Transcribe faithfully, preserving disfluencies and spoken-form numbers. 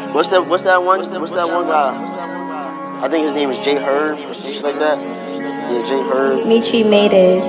What's that? What's that one? What's that one guy? I think his name is Jay Herb or something like that. Yeah, Jay Herb. Michi made it.